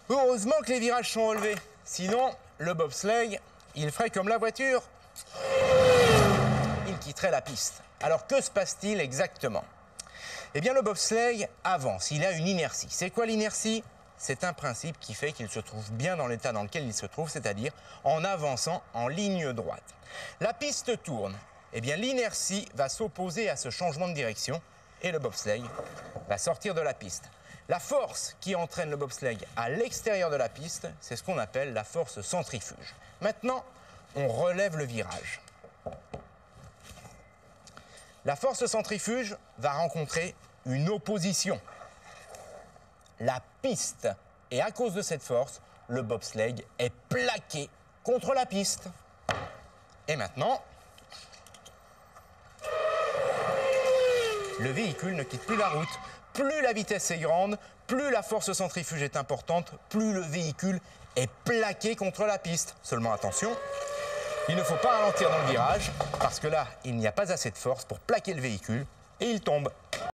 Heureusement que les virages sont relevés. Sinon, le bobsleigh, il ferait comme la voiture. Il quitterait la piste. Alors, que se passe-t-il exactement? Eh bien, le bobsleigh avance. Il a une inertie. C'est quoi l'inertie? C'est un principe qui fait qu'il se trouve bien dans l'état dans lequel il se trouve, c'est-à-dire en avançant en ligne droite. La piste tourne. Eh bien, l'inertie va s'opposer à ce changement de direction et le bobsleigh va sortir de la piste. La force qui entraîne le bobsleigh à l'extérieur de la piste, c'est ce qu'on appelle la force centrifuge. Maintenant, on relève le virage. La force centrifuge va rencontrer une opposition. La piste. Et à cause de cette force, le bobsleigh est plaqué contre la piste. Et maintenant, le véhicule ne quitte plus la route. Plus la vitesse est grande, plus la force centrifuge est importante, plus le véhicule est plaqué contre la piste. Seulement attention, il ne faut pas ralentir dans le virage, parce que là, il n'y a pas assez de force pour plaquer le véhicule et il tombe.